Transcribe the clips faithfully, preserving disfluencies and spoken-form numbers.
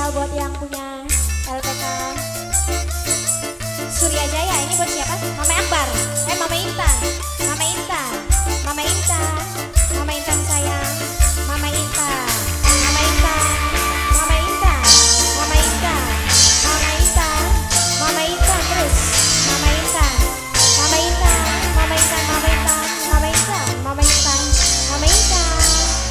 spesial buat yang punya L P K Surya Jaya. Ini buat siapa? Mama Akbar. Eh Mama Intan. Mama Intan. Mama Intan. Mama Intan sayang. Mama Intan. Mama Intan. Mama Intan. Mama Intan. Mama Intan. Mama Intan terus. Mama Intan. Mama Intan. Mama Intan. Mama Intan. Mama Intan. Mama Intan. Mama Intan.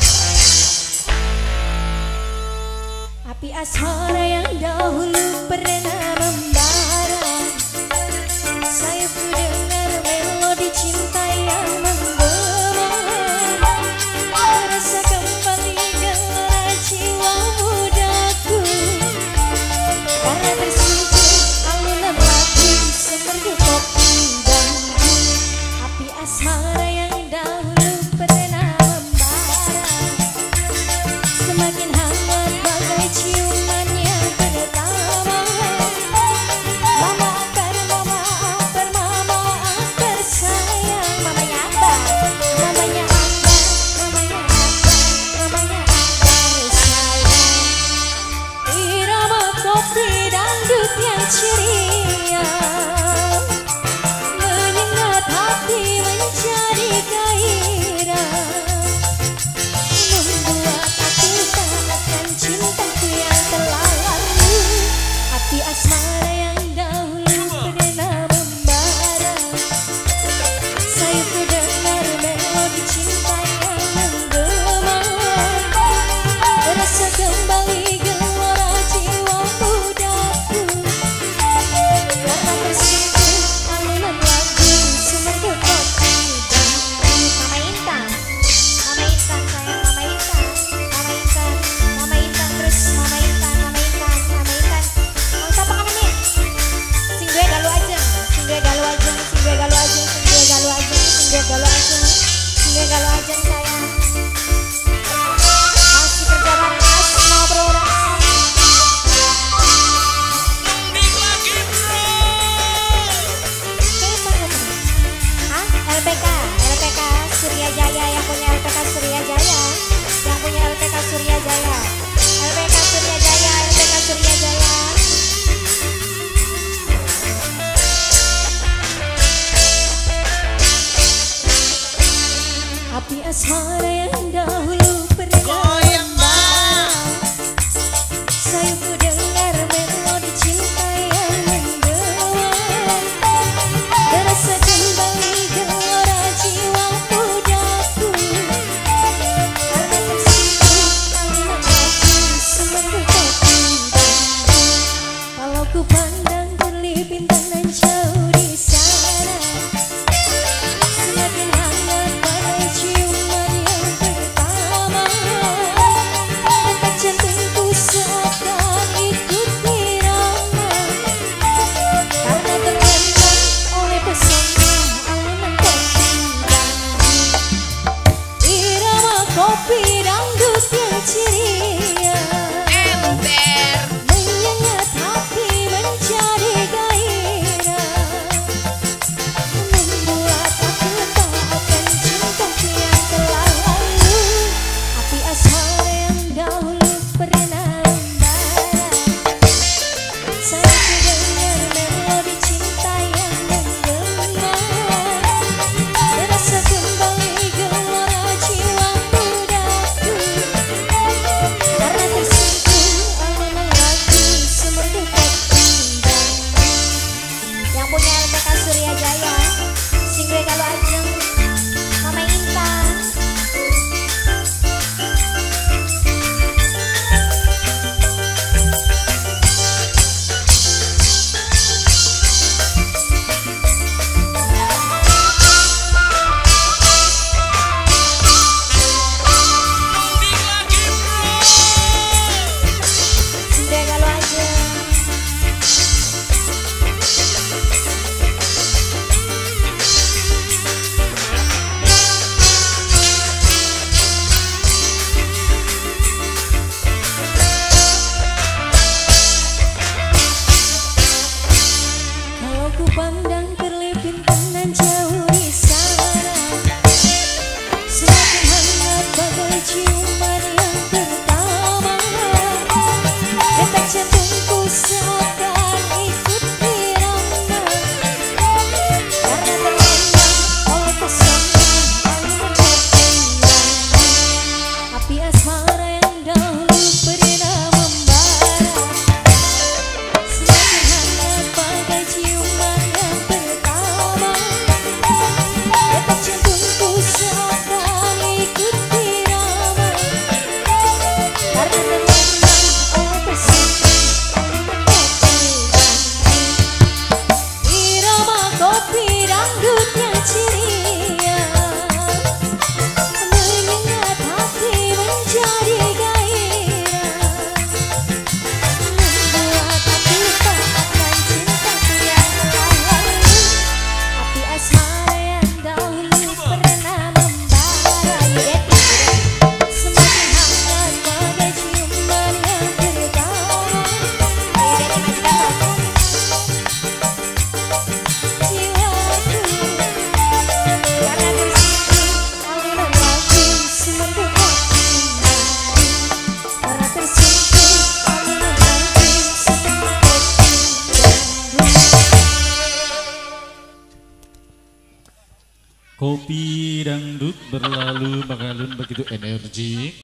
Api asmara yang dahulu pernah membara, saya pun dengar melodi cinta yang menggema, rasa kembali gelora jiwa mudaku, karena tersentuh alunan lagu semerdu kopi dan api asmara yang dahulu pernah membara, semakin hangat bagai ciuman yang pertama. Mama Akbar, Mama Akbar, Mama Akbar sayang. Mamanya Akbar, mamanya Akbar, mamanya Akbar, mamanya Akbar sayang. Irama kopi dangdut yang ceria menyengat hati menjadi gairah, membuat aku tak akan cintaku yang telah lalu. Api asmara yang dahulu pernah membara, saya ku dengar melodi cinta yang menggema, rasa kembali gelora jiwa mudaku, karena Kopi dangdut berlalu mengalun begitu energi.